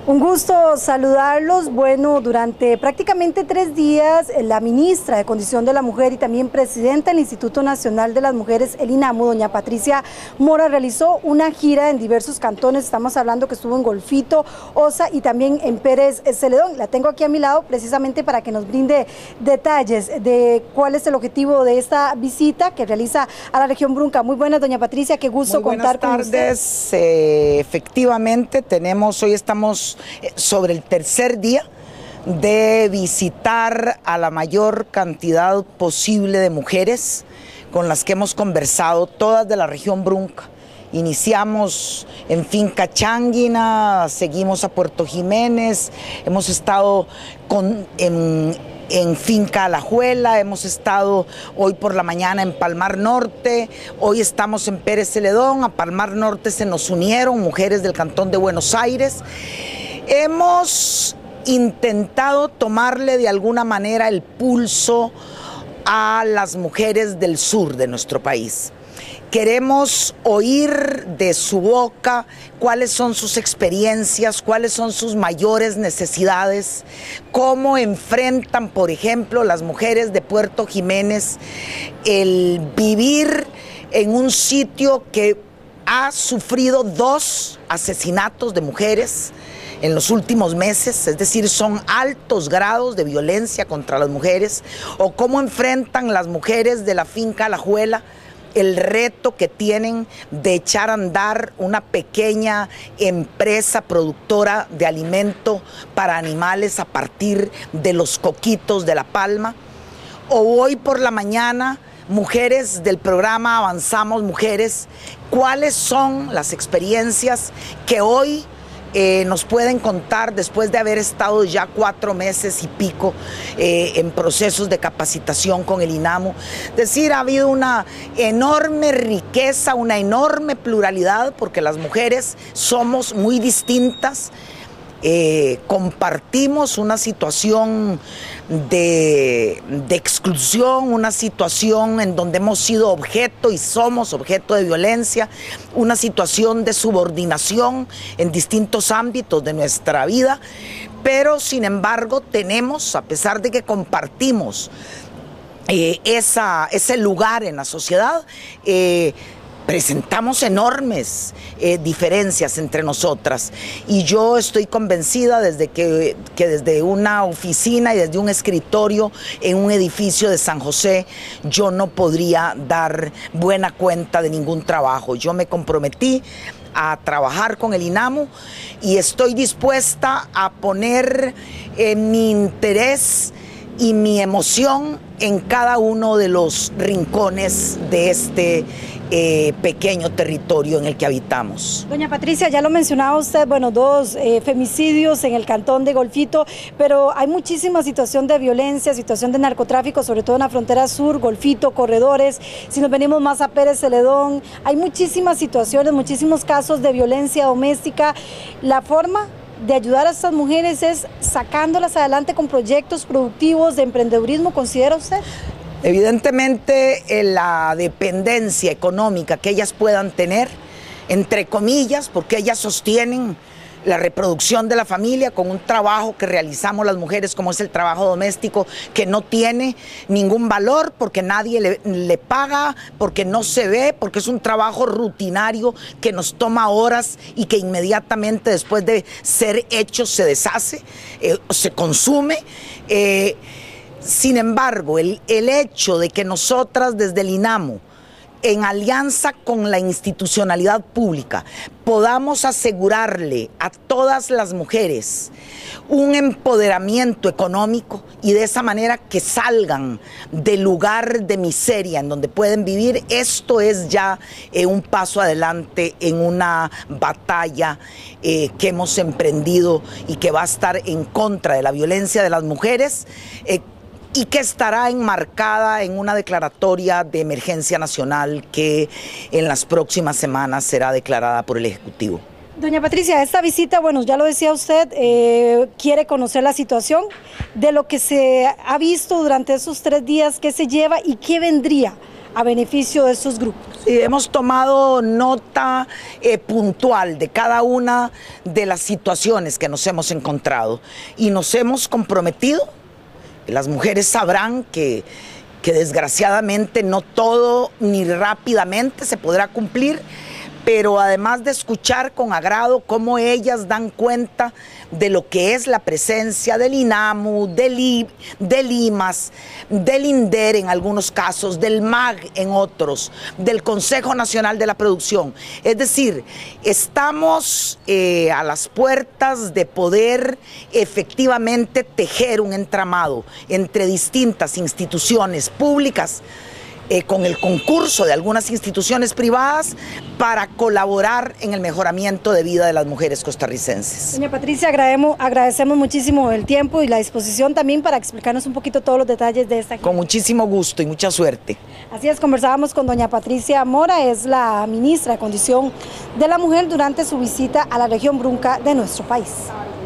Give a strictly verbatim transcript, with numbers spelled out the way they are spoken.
Un gusto saludarlos. Bueno, durante prácticamente tres días, la ministra de Condición de la Mujer y también presidenta del Instituto Nacional de las Mujeres, el INAMU, doña Patricia Mora, realizó una gira en diversos cantones. Estamos hablando que estuvo en Golfito, Osa y también en Pérez Celedón. La tengo aquí a mi lado precisamente para que nos brinde detalles de cuál es el objetivo de esta visita que realiza a la región Brunca. Muy buenas, doña Patricia, qué gusto contar con usted. Buenas tardes. Eh, efectivamente, tenemos, hoy estamos sobre el tercer día de visitar a la mayor cantidad posible de mujeres con las que hemos conversado, todas de la región Brunca. Iniciamos en Finca Changuina, seguimos a Puerto Jiménez, hemos estado con, en, en Finca Alajuela, hemos estado hoy por la mañana en Palmar Norte, hoy estamos en Pérez Celedón. A Palmar Norte se nos unieron mujeres del Cantón de Buenos Aires. Hemos intentado tomarle de alguna manera el pulso a las mujeres del sur de nuestro país. Queremos oír de su boca cuáles son sus experiencias, cuáles son sus mayores necesidades, cómo enfrentan, por ejemplo, las mujeres de Puerto Jiménez el vivir en un sitio que ha sufrido dos asesinatos de mujeres en los últimos meses, es decir, son altos grados de violencia contra las mujeres, o cómo enfrentan las mujeres de la Finca Alajuela el reto que tienen de echar a andar una pequeña empresa productora de alimento para animales a partir de los coquitos de la palma. O hoy por la mañana, mujeres del programa Avanzamos Mujeres, ¿cuáles son las experiencias que hoy Eh, nos pueden contar después de haber estado ya cuatro meses y pico eh, en procesos de capacitación con el INAMU? Es decir, ha habido una enorme riqueza, una enorme pluralidad, porque las mujeres somos muy distintas. Eh, compartimos una situación de, de exclusión, una situación en donde hemos sido objeto y somos objeto de violencia, una situación de subordinación en distintos ámbitos de nuestra vida, pero sin embargo tenemos, a pesar de que compartimos eh, esa, ese lugar en la sociedad, eh, presentamos enormes eh, diferencias entre nosotras, y yo estoy convencida desde que, que desde una oficina y desde un escritorio en un edificio de San José yo no podría dar buena cuenta de ningún trabajo. Yo me comprometí a trabajar con el INAMU y estoy dispuesta a poner eh, mi interés y mi emoción en cada uno de los rincones de este eh, pequeño territorio en el que habitamos. Doña Patricia, ya lo mencionaba usted, bueno, dos eh, femicidios en el cantón de Golfito, pero hay muchísima situación de violencia, situación de narcotráfico, sobre todo en la frontera sur, Golfito, Corredores. Si nos venimos más a Pérez Celedón, hay muchísimas situaciones, muchísimos casos de violencia doméstica. La forma de ayudar a estas mujeres es sacándolas adelante con proyectos productivos de emprendedurismo, ¿considera usted? Evidentemente, eh, la dependencia económica que ellas puedan tener, entre comillas, porque ellas sostienen la reproducción de la familia con un trabajo que realizamos las mujeres, como es el trabajo doméstico, que no tiene ningún valor porque nadie le, le paga, porque no se ve, porque es un trabajo rutinario que nos toma horas y que inmediatamente después de ser hecho se deshace, eh, se consume. Eh, sin embargo, el, el hecho de que nosotras desde el INAMU, en alianza con la institucionalidad pública, podamos asegurarle a todas las mujeres un empoderamiento económico y de esa manera que salgan del lugar de miseria en donde pueden vivir, esto es ya eh, un paso adelante en una batalla eh, que hemos emprendido y que va a estar en contra de la violencia de las mujeres, eh, y que estará enmarcada en una declaratoria de emergencia nacional que en las próximas semanas será declarada por el Ejecutivo. Doña Patricia, esta visita, bueno, ya lo decía usted, eh, quiere conocer la situación de lo que se ha visto durante esos tres días, qué se lleva y qué vendría a beneficio de estos grupos. Sí, hemos tomado nota eh, puntual de cada una de las situaciones que nos hemos encontrado y nos hemos comprometido. Las mujeres sabrán que, que desgraciadamente no todo ni rápidamente se podrá cumplir, pero además de escuchar con agrado cómo ellas dan cuenta de lo que es la presencia del INAMU, del, I, del IMAS, del INDER en algunos casos, del M A G en otros, del Consejo Nacional de la Producción. Es decir, estamos eh, a las puertas de poder efectivamente tejer un entramado entre distintas instituciones públicas, Eh, con el concurso de algunas instituciones privadas para colaborar en el mejoramiento de vida de las mujeres costarricenses. Doña Patricia, agradecemos, agradecemos muchísimo el tiempo y la disposición también para explicarnos un poquito todos los detalles de esta. Con muchísimo gusto y mucha suerte. Así es, conversábamos con doña Patricia Mora, es la ministra de Condición de la Mujer durante su visita a la región Brunca de nuestro país.